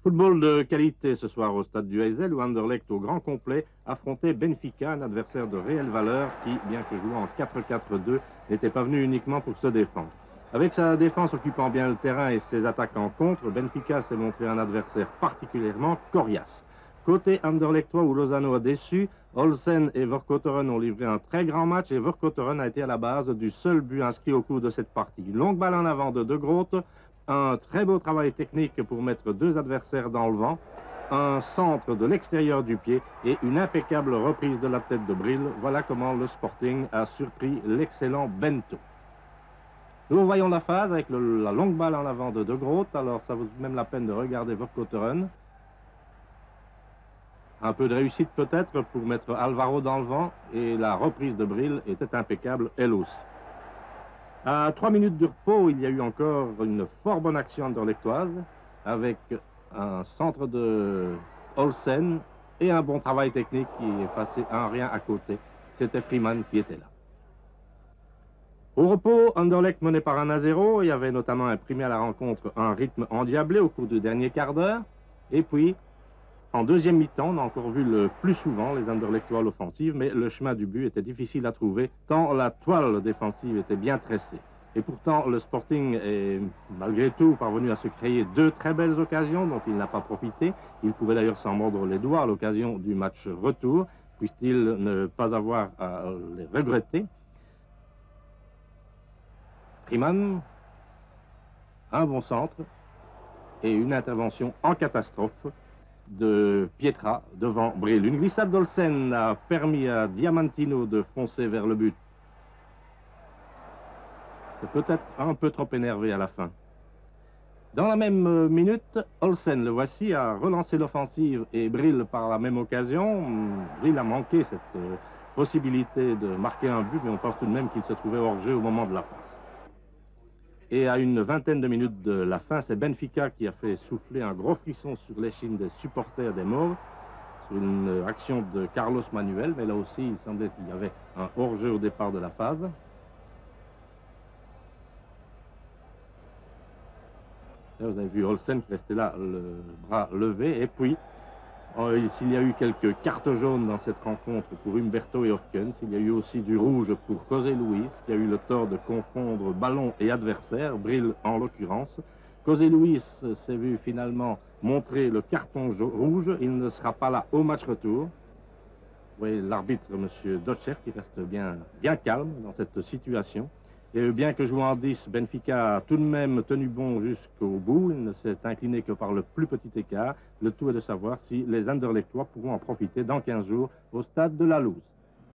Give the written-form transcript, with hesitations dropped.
Football de qualité ce soir au stade du Heysel où Anderlecht au grand complet affrontait Benfica, un adversaire de réelle valeur qui, bien que jouant en 4-4-2, n'était pas venu uniquement pour se défendre. Avec sa défense occupant bien le terrain et ses attaques en contre, Benfica s'est montré un adversaire particulièrement coriace. Côté Anderlechtois où Lozano a déçu, Olsen et Vercotteren ont livré un très grand match et Vercotteren a été à la base du seul but inscrit au cours de cette partie. Une longue balle en avant de De Groot, un très beau travail technique pour mettre deux adversaires dans le vent, un centre de l'extérieur du pied et une impeccable reprise de la tête de Bril. Voilà comment le Sporting a surpris l'excellent Bento. Nous voyons la phase avec la longue balle en avant de De Groot, alors ça vaut même la peine de regarder Vercotteren. Un peu de réussite peut-être pour mettre Alvaro dans le vent et la reprise de Bril était impeccable elle aussi. À 3 minutes de repos, il y a eu encore une fort bonne action anderlechtoise avec un centre de Olsen et un bon travail technique qui est passé un rien à côté. C'était Freeman qui était là. Au repos, Anderlecht mené par 1-0 et avait notamment imprimé à la rencontre un rythme endiablé au cours du dernier quart d'heure. Et puis, en deuxième mi-temps, on a encore vu le plus souvent les Anderlechtois à l'offensive, mais le chemin du but était difficile à trouver, tant la toile défensive était bien tressée. Et pourtant, le Sporting est malgré tout parvenu à se créer deux très belles occasions dont il n'a pas profité. Il pouvait d'ailleurs s'en mordre les doigts à l'occasion du match retour, puisse-t-il ne pas avoir à les regretter. Freeman, un bon centre et une intervention en catastrophe de Pietra devant Bril. Une glissade d'Olsen a permis à Diamantino de foncer vers le but. C'est peut-être un peu trop énervé à la fin. Dans la même minute, Olsen, le voici, a relancé l'offensive et Bril par la même occasion. Bril a manqué cette possibilité de marquer un but, mais on pense tout de même qu'il se trouvait hors jeu au moment de la passe. Et à une vingtaine de minutes de la fin, c'est Benfica qui a fait souffler un gros frisson sur l'échine des supporters des Mauves, sur une action de Carlos Manuel, mais là aussi, il semblait qu'il y avait un hors-jeu au départ de la phase. Là, vous avez vu Olsen qui restait là, le bras levé, et puis s'il y a eu quelques cartes jaunes dans cette rencontre pour Humberto et Hofkens, il y a eu aussi du rouge pour José Luis, qui a eu le tort de confondre ballon et adversaire, Bril en l'occurrence. José Luis s'est vu finalement montrer le carton rouge, il ne sera pas là au match retour. Vous voyez l'arbitre, M. Dotcher, qui reste bien calme dans cette situation. Et bien que jouant en 10, Benfica a tout de même tenu bon jusqu'au bout. Il ne s'est incliné que par le plus petit écart. Le tout est de savoir si les Anderlechtois pourront en profiter dans 15 jours au stade de la Luz.